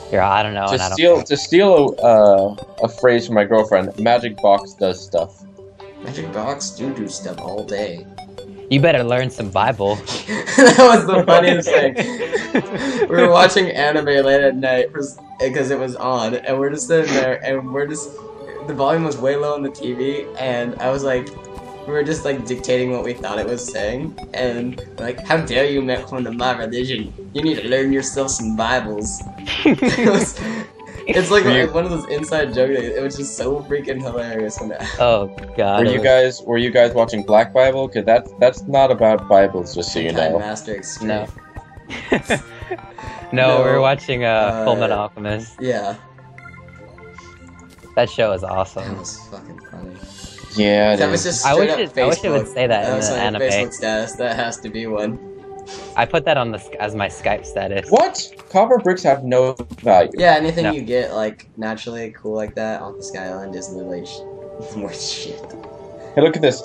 Yeah, I don't know. To steal a phrase from my girlfriend, Magic Box does stuff. Magic Box do stuff all day. You better learn some Bible. That was the funniest thing. We were watching anime late at night because it was on, and we're just sitting there, and the volume was way low on the TV, and I was like, we were just like dictating what we thought it was saying, and like, how dare you make fun of my religion? You need to learn yourself some Bibles. It's like one of those inside jokes. It was just so freaking hilarious. Oh god. Were you guys watching Black Bible? Cause that's not about Bibles, just so you know. Master Extreme. No. No, we were watching Full Metal Alchemist. Yeah. That show is awesome. That was fucking funny. Yeah, that was just I wish Facebook. it would say that in the anime. Facebook status. That has to be one. I put that on as my Skype status. What? Copper bricks have no value. Yeah, anything you get like naturally cool like that off the Sky Island is literally more shit. Hey, look at this.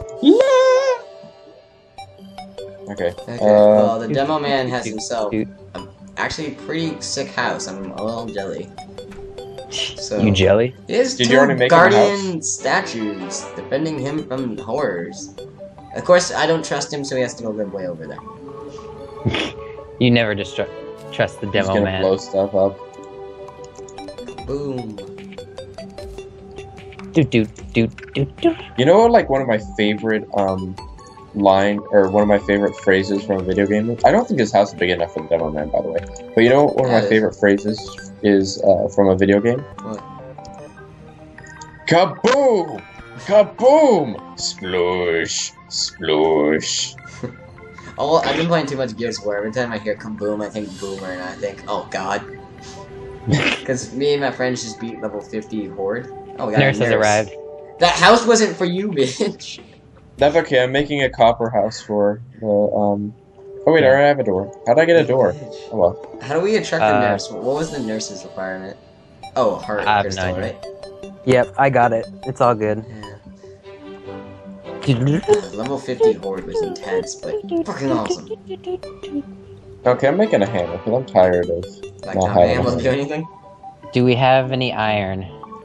Okay. Well, the demo man has himself actually pretty sick house. I'm a little jelly. So you jelly? He has Did you already make guardian statues defending him from horrors. Of course, I don't trust him, so he has to go live way over there. You never just trust the demo He's gonna man. blow stuff up. Boom. Do. You know what, like, one of my favorite, one of my favorite phrases from a video game? I don't think his house is big enough for the demo man, by the way. But you know what one of my favorite phrases is, from a video game? What? Kaboom! Kaboom! Sploosh! Sploosh! Oh, I've been playing too much Gears of War. Every time I hear kaboom, I think boomer, and I think, oh god. Because me and my friends just beat level 50 Horde. Oh, we got Nurse has arrived. That house wasn't for you, bitch! That's okay, I'm making a copper house for the, Oh wait, I already have a door. How'd I get a door? Oh well. How do we attract the nurse? What was the nurse's requirement? Oh, heart crystal, right? Yep, I got it. It's all good. Yeah. Level 50 Horde was intense, but fucking awesome. Okay, I'm making a hammer, because I'm tired of not having able to do anything? Do we have any iron?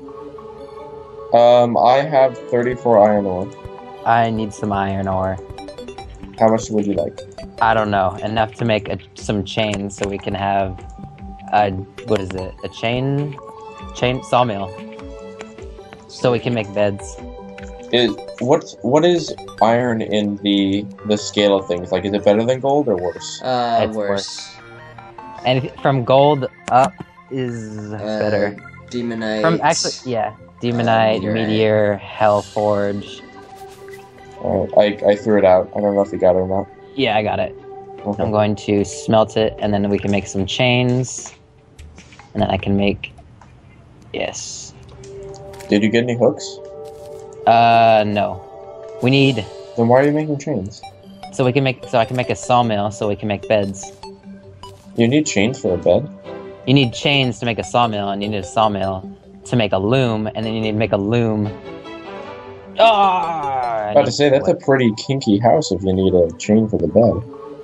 I have 34 iron ore. I need some iron ore. How much would you like? I don't know. Enough to make some chains so we can have what is it? A chain sawmill. So we can make beds. What is iron in the scale of things? Like, is it better than gold or worse? It's worse. And from gold up is better. Demonite. Demonite, Meteor, Hellforge. I threw it out. I don't know if you got it or not. Yeah, I got it. Okay. I'm going to smelt it, and then we can make some chains. And then I can make... Yes. Did you get any hooks? No. We need... Then why are you making chains? So I can make a sawmill, so we can make beds. You need chains for a bed? You need chains to make a sawmill, and you need a sawmill to make a loom, and then you need to make a loom... I was about to say, that's a pretty kinky house if you need a chain for the bed.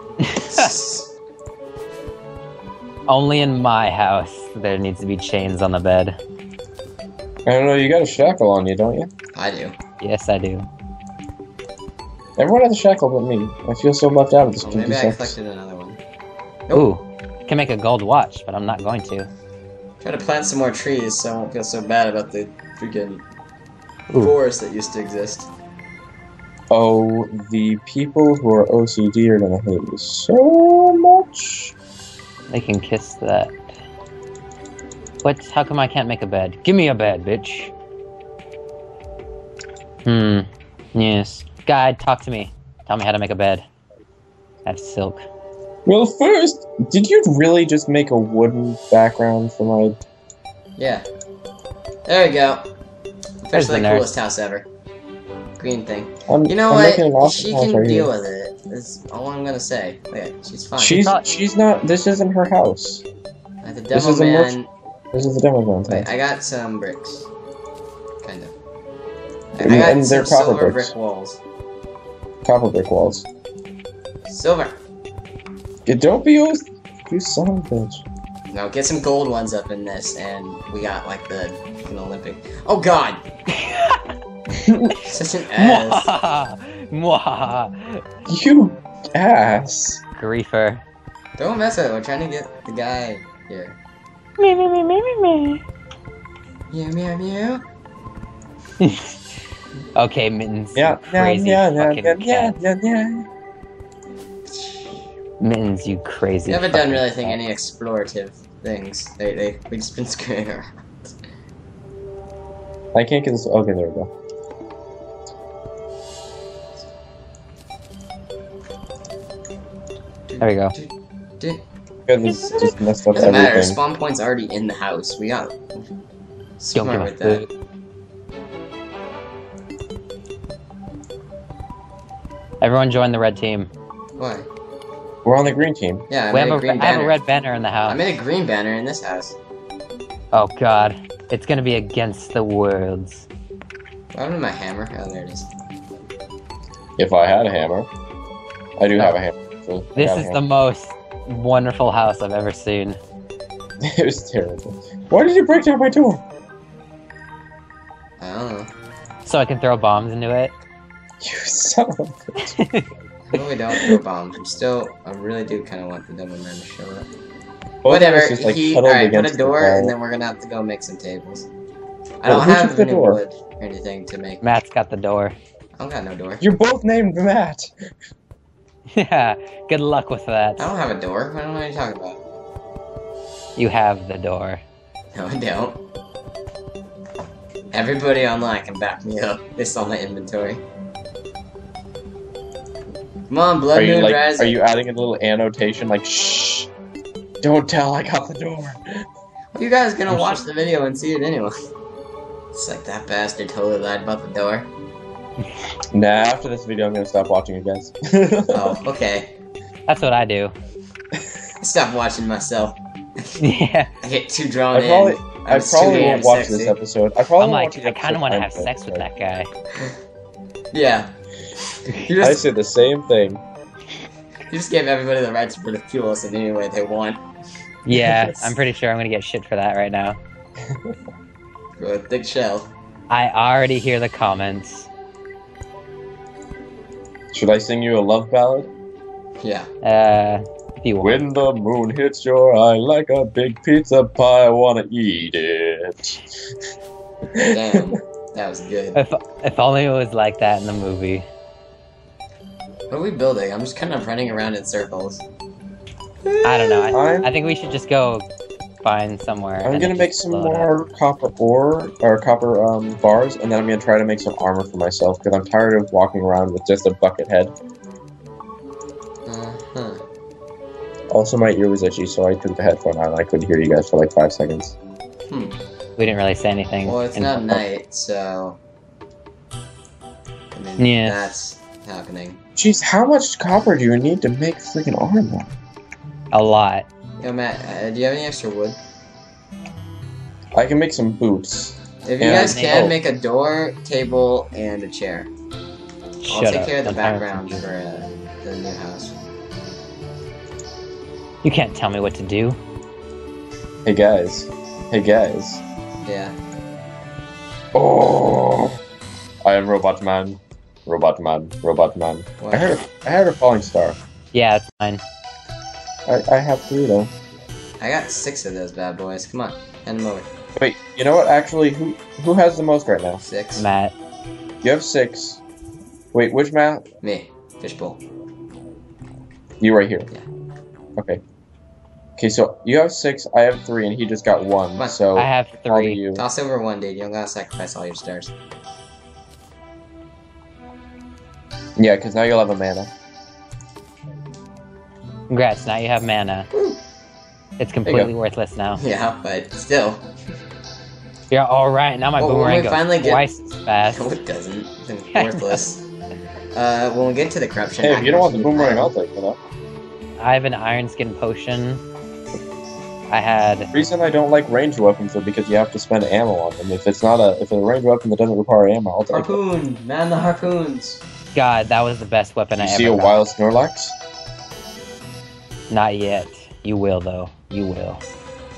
Only in my house there needs to be chains on the bed. I don't know, you got a shackle on you, don't you? I do. Yes, I do. Everyone has a shackle but me. I feel so left out of this kinky Maybe I sex. collected another one. Nope. Ooh, can make a gold watch, but I'm not going to. Try to plant some more trees so I won't feel so bad about the freaking forest that used to exist. Oh, the people who are OCD are gonna hate me so much. They can kiss that. What? How come I can't make a bed? Give me a bed, bitch. Yes. Guide, talk to me. Tell me how to make a bed. I have silk. Well, first, did you really just make a wooden background for my... Yeah. There we go. Officially the the coolest house ever. Green thing. You know I'm making an what? awesome She house can right deal here. with it. That's all I'm gonna say. Yeah, she's fine. She's not... This isn't her house. The This demo is a man. This is the demo man's Wait, house. I got some bricks. Kind of. And I got they're some copper silver bricks. brick walls. Copper brick walls. Silver. Don't be you son of a bitch. No, get some gold ones up in this, and we got like the Olympic. Oh God! Such an ass. Mwah. You ass. Griefer. Don't mess with it. We're trying to get the guy here. Me. Meow meow meow. Okay, Mittens. Yeah, you crazy fucking cat. yeah. Mittens, you crazy. We haven't done fucking really cat. any explorative things. We just been screwing around. I can't get this. Okay, there we go. There we go. Good, this just messed up Doesn't matter. everything. Spawn point's already in the house. We got Don't smart give with a that. food. Everyone join the red team. Why? We're on the green team. Yeah, I We made have a green I have a banner. red banner in the I house. made a green banner in this house. Oh god. It's gonna be against the worlds. What happened to my hammer? Oh, there it is. If I had a hammer. I do have a hammer. So I This got a is the hammer. most wonderful house I've ever seen. It was terrible. Why did you break down my door? I don't know. So I can throw bombs into it. You son of a bitch. No, we don't throw bombs. I really do kind of want the Devil Man to show up. Both of Whatever. us just, like, huddled Alright, put against a the door, wall. and then we're gonna have to go make some tables. I Well, don't who have took the any door? wood or anything to make. Matt's got the door. I don't got no door. You're both named Matt. Yeah, good luck with that. I don't have a door. I don't know what you're talking about. You have the door. No, I don't. Everybody online can back me up. It's on my inventory. Come on, Blood Moon Rising. Are you adding a little annotation like shh? Don't tell I got the door. You guys gonna watch the video and see it anyway. It's like that bastard totally lied about the door. Nah, after this video I'm gonna stop watching you guys. Oh, okay. That's what I do. Stop watching myself. Yeah. I get too drawn I probably, in. I was too probably damn won't watch sexy. this episode. I probably I'm won't like, watch the I kind of episode want to I'm have sex with that guy. Yeah. You I just, said the same thing. you just gave everybody the right to ridicule us in any way they want. Yeah, I'm pretty sure I'm gonna get shit for that right now. Grow a thick shell. I already hear the comments. Should I sing you a love ballad? Yeah. If you want. When the moon hits your eye like a big pizza pie, I wanna eat it. Damn. That was good. If only it was like that in the movie. What are we building? I'm just kind of running around in circles. I don't know. I'm- I think we should just go find somewhere. I'm and gonna then make just some load up. more copper ore, or copper bars, and then I'm gonna try to make some armor for myself, because I'm tired of walking around with just a bucket head. Uh-huh. Also, my ear was itchy, so I took the headphone out and I couldn't hear you guys for like 5 seconds. We didn't really say anything. Well, it's in- not night, so... I mean, Yes. that's happening. Jeez, how much copper do you need to make freaking armor? A lot. Yo, Matt, do you have any extra wood? I can make some boots. If you Yeah. guys can, Oh. make a door, table, and a chair. I'll Shut take up. care of the I'm tired background you. for the new house. You can't tell me what to do. Hey guys. Hey guys. Yeah. Oh! I am Robot Man. Robot Man. Robot Man. What? I heard a falling star. Yeah, it's fine. I have 3 though. I got 6 of those bad boys. Come on, hand them over. Wait, you know what? Actually, who has the most right now? 6. Matt. You have 6. Wait, which Matt? Me. Fishbowl. You right here. Yeah. Okay. Okay, so you have 6, I have 3, and he just got 1. Come on. So I have all of 3. you. Toss over 1, dude. You don't gotta sacrifice all your stars. Yeah, because now you'll have a mana. Congrats, now you have mana. It's completely worthless now. Yeah, but still. You're alright, now my Well, when boomerang we goes finally get- twice as fast. No, it doesn't. It's worthless. When we get to the corruption... Hey, if I'm you don't want gonna the keep- boomerang, I'll take it up. I have an iron skin potion. I had... The reason I don't like ranged weapons is because you have to spend ammo on them. If it's a ranged weapon that doesn't require ammo, I'll take it. Harpoon! Man, the harpoons! God, that was the best weapon You I see ever a got. wild Snorlax? Not yet. You will, though. You will.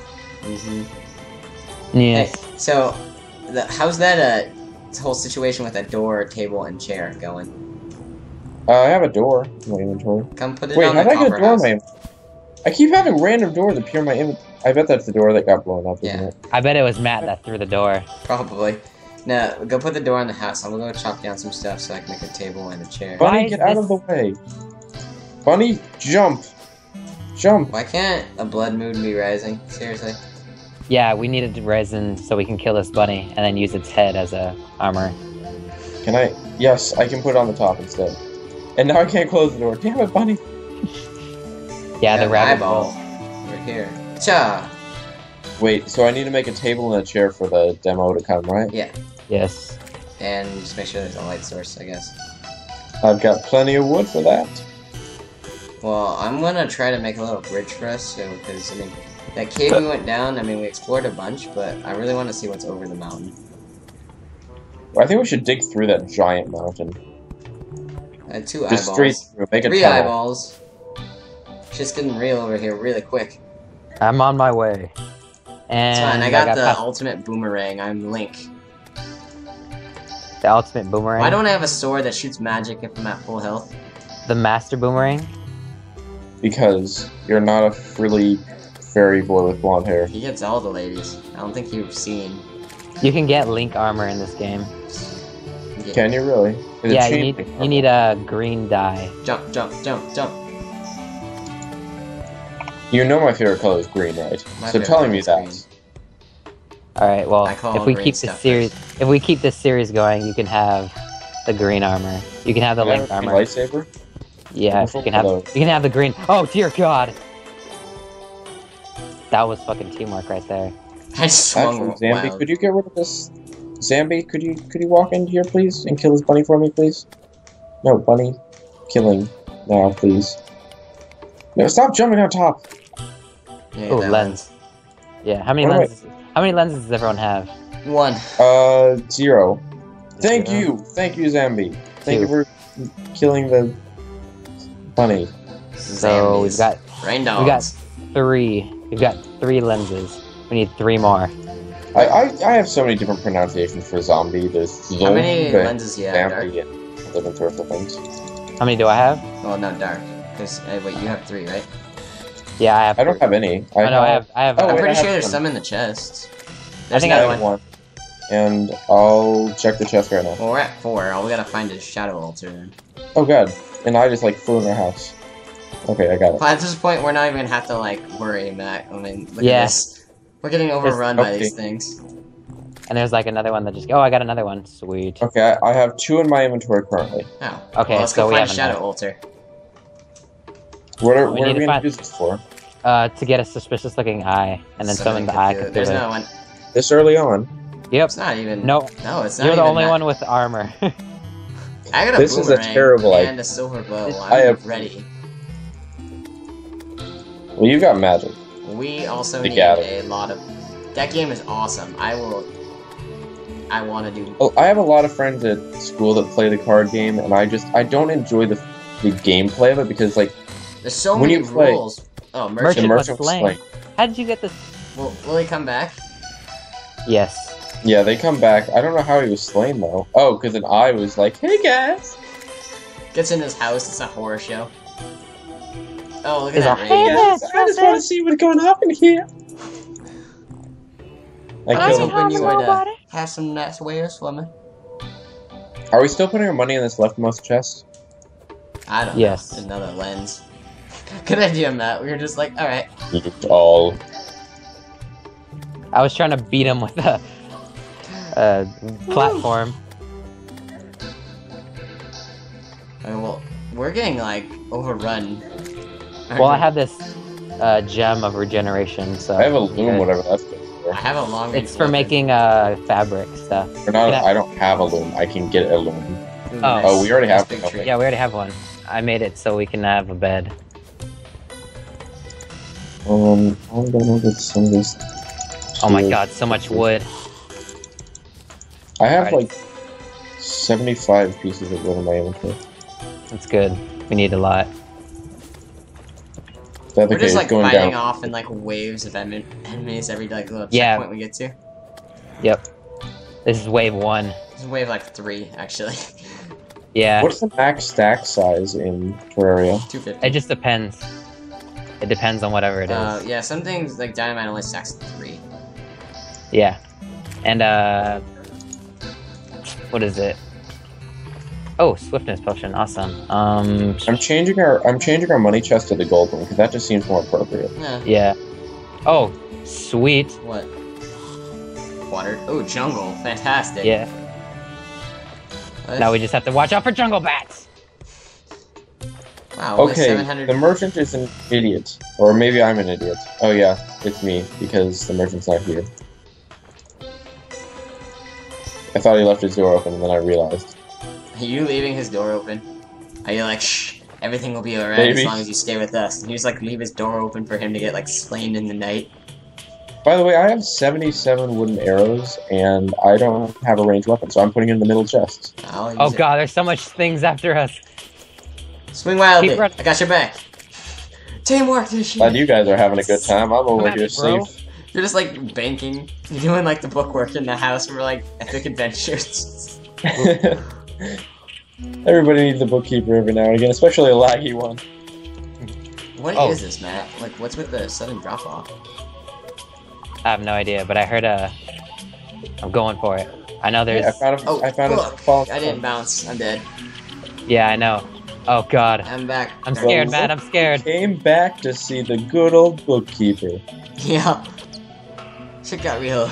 Yes. Hey, so, how's that whole situation with that door, table, and chair going? I have a door in my inventory. Come put it Wait, on how the did I get a copper door in house. my I keep having random doors appear in my inventory. I bet that's the door that got blown up, isn't Yeah. it? I bet it was Matt that threw the door. Probably. No, go put the door on the house. I'm gonna go chop down some stuff so I can make a table and a chair. Why Bunny, is get out this- of the way. Bunny, jump. Jump. Why can't a blood moon be rising? Seriously? Yeah, we needed resin so we can kill this bunny and then use its head as a armor. Can I? Yes, I can put it on the top instead. And now I can't close the door. Damn it, Bunny. Yeah, the Got an rabbit eyeball. will. Right here. Cha! Wait, so I need to make a table and a chair for the demo to come, right? Yeah. Yes. And just make sure there's a light source, I guess. I've got plenty of wood for that. Well, I'm gonna try to make a little bridge for us, so, because, I mean, that cave we went down, I mean, we explored a bunch, but I really want to see what's over the mountain. I think we should dig through that giant mountain. I had 2 Just eyeballs. straight through. Make a 3 tunnel. eyeballs. Shit's getting real over here really quick. I'm on my way. And It's fine, I got the past ultimate boomerang. I'm Link. the ultimate boomerang. Why don't I have a sword that shoots magic if I'm at full health? The master boomerang? Because you're not a frilly fairy boy with blonde hair. He gets all the ladies. I don't think you've seen. You can get Link armor in this game. Yeah. Can you really? Is it Yeah, cheap? you need a green dye. Jump, jump, jump, jump. You know my favorite color is green, right? My So favorite telling me color that. is All right. Well, I call if we green keep this stuff series going, you can have the green armor. You can have the Can I Link have a armor. lightsaber? Yeah, Wonderful. you can have the green. Oh dear God! That was fucking teamwork right there. I swung Actually, Zambi, wild. could you get rid of this? Zambi, could you walk in here, please, and kill this bunny for me, please? No, bunny, killing now, please. No, stop jumping on top. Yeah, Ooh, that lens. Yeah, how many What do I- lenses? How many lenses does everyone have? One. 0. Thank Zero? you, Zambi. Thank you Two. for killing the bunny. So we've got Rain we got dogs. 3. We've got 3 lenses. We need 3 more. I have so many different pronunciations for zombie. There's How many zombie, lenses do you have, Dark? Zambi, and different sorts of things. How many do I have? Well, no, Dark. Because, wait, you have 3, right? Yeah, I have. I don't have any. Oh, no, I have. Oh, I'm wait, pretty I sure have there's one. some in the chest. I There's think I another have one. one. And I'll check the chest right now. Well, we're at 4. All we gotta find is Shadow Altar then. Oh god. And I just like flew in our house. Okay, I got it. But at this point, we're not even gonna have to, like, worry, Matt. I mean, look Yeah. at this. We're getting overrun by okay. these things. And there's like another one that just. Oh, I got another one. Sweet. Okay, I have 2 in my inventory currently. Oh. Okay, Well, let's so go we find have Shadow enough. Altar. What are We we need to gonna find- use this for? To get a suspicious looking eye, and then summon the eye. There's Cthulhu. another one. This early on? Yep. It's not even. No, No, it's not you're the even only that. one with armor. I got a This is a boomerang terrible and a silver bow. I'm I have- ready. Well, you got magic. We also The need gather. a lot of. That game is awesome. I want to do. Oh, I have a lot of friends at school that play the card game, and I don't enjoy the gameplay of it because, like, There's so when many you play- rules. Oh, the Merchant merchant. was merchant was slain. slain. How did you get this? Will he come back? Yes. Yeah, they come back. I don't know how he was slain, though. Oh, because an eye was like, hey, guys! Gets in his house. It's a horror show. Oh, look at Is that a- rain. Hey, Guys, I just want to see what's going on in here. I I was killed him. hoping you would have some nice way of swimming. Are we still putting our money in this leftmost chest? I don't Yes. know. Another lens. Good idea, Matt. We were just like, alright. All. I was trying to beat him with a platform. Well, we're getting, like, overrun. Well, I have this gem of regeneration, so I have a you're loom, good. whatever that's good I have a long range It's for weapon. making fabric stuff. Or not, Can I- I don't have a loom. I can get a loom. Ooh, Oh. nice. Oh, we already Nice have big one, tree. okay. Yeah, we already have one. I made it so we can have a bed. I'm gonna get some of this. Oh my steel. god, so much wood. I have Alright. like 75 pieces of wood in my inventory. That's good. We need a lot. The other We're just cave like going fighting down. off in like waves of enemies every like little Yeah. checkpoint we get to. Yep. This is wave 1. This is wave like 3 actually. Yeah. What's the max stack size in Terraria? 250. It just depends. It depends on whatever it is. Yeah, some things like dynamite only stacks 3. Yeah. And what is it? Oh, swiftness potion. Awesome. I'm changing our money chest to the gold one because that just seems more appropriate. Yeah. Yeah. Oh, sweet. What? Water. Oh, jungle. Fantastic. Yeah. What? Now we just have to watch out for jungle bats. Wow. Only Okay, 700. the merchant is an idiot, or maybe I'm an idiot. Oh yeah, it's me because the merchant's not here. I thought he left his door open, and then I realized. Are you leaving his door open? Are you like, shh, everything will be alright Maybe. as long as you stay with us? And you just like leave his door open for him to get like slain in the night. By the way, I have 77 wooden arrows, and I don't have a ranged weapon, so I'm putting it in the middle chest. I'll use Oh it. god, there's so much things after us. Swing wildly. Keep running. I got your back. Teamwork this Glad year. you guys are having a good time. I'm over Come at here me, bro. safe. You're just like banking. You're doing like the bookwork in the house for like epic adventures. Everybody needs a bookkeeper every now and again, especially a laggy one. What Oh. is this, Matt? Like, what's with the sudden drop off? I have no idea, but I heard I'm going for it. I know there's. Yeah, I found a fuck. false. I didn't bounce. I'm dead. Yeah, I know. Oh god. I'm back. I'm scared, Matt. I'm scared. Came back to see the good old bookkeeper. Yeah. Shit got real.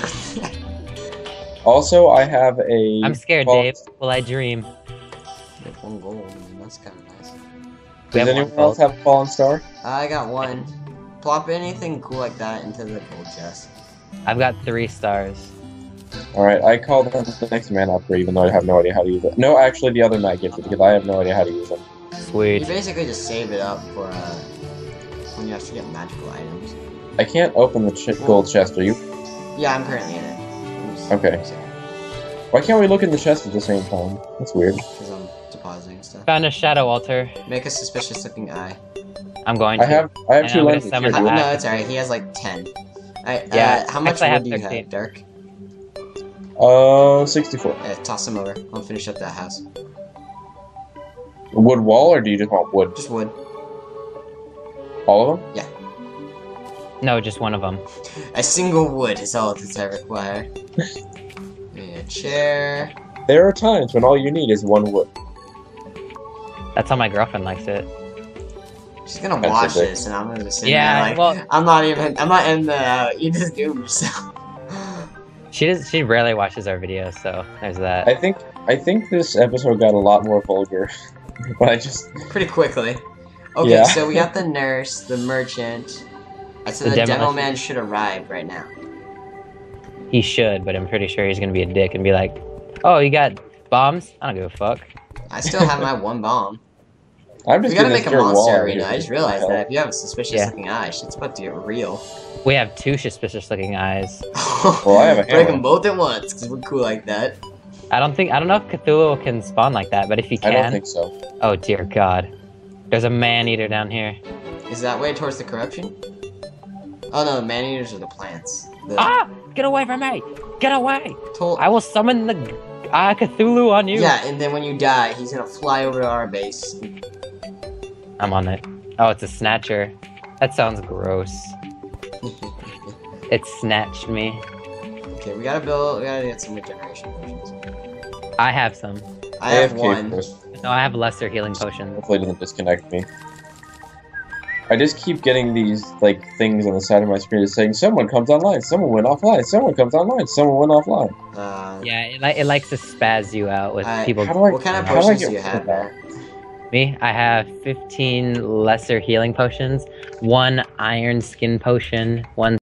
Also, I have a. I'm scared, false- Dave. Will I dream? With 1 gold. I mean, that's kind of nice. We Does have anyone one else gold. have a fallen star? I got 1. Plop anything cool like that into the gold chest. I've got 3 stars. Alright, I call them the next man upper, even though I have no idea how to use it. No, actually, the other Matt gets it because I have no idea how to use them. You Sweet. basically just save it up for when you actually get magical items. I can't open the gold chest, are you? Yeah, I'm currently in it. Okay. Why can't we look in the chest at the same time? That's weird. Because I'm depositing stuff. Found a shadow altar. Make a suspicious looking eye. I'm going to. I have And 2 I'm gonna lenses summon here. the No, eye. it's alright. He has like 10. Yeah, how much actually I wood have do you 13. have, Dark? 64. Toss him over. I'll finish up that house. Wood wall, or do you just want wood? Just wood. All of them? No, just one of them. A single wood is all that I require. Give me a chair. There are times when all you need is 1 wood. That's how my girlfriend likes it. She's gonna That's watch a bit- this, and I'm gonna be sitting Yeah, there like, well- I'm not in the, you just do yourself. She rarely watches our videos, so there's that. I think this episode got a lot more vulgar. But I just... Pretty quickly. Okay, Yeah. so we got the nurse, the merchant. I said The the demo demolition. man should arrive right now. He should, but I'm pretty sure he's gonna be a dick and be like, "Oh, you got bombs? I don't give a fuck." I still have my 1 bomb. I'm We just gotta getting make a this dirt wall monster out arena. here. I just realized that if you have a suspicious Yeah. looking eye, shit's about to get real. We have 2 suspicious-looking eyes. Well, I have a Break hammer. them both at once, because we're cool like that. I don't know if Cthulhu can spawn like that, but if he I can, don't think so. oh dear God, there's a man-eater down here. Is that way towards the corruption? Oh no, the man-eaters are the plants. The Ah! Get away from me! Get away! toll- I will summon the Cthulhu on you. Yeah, and then when you die, he's gonna fly over to our base. I'm on it. Oh, it's a snatcher. That sounds gross. It snatched me. Okay, we gotta get some regeneration potions. I have some. I have AFK 1. first. No, I have lesser healing potions. Hopefully it doesn't disconnect me. I just keep getting these, like, things on the side of my screen saying, someone comes online, someone went offline, someone comes online, someone went offline. Yeah, it likes to spaz you out with people. How do I, What kind of how do I potions get do you rid of have that? there? Me, I have 15 lesser healing potions, 1 iron skin potion, 1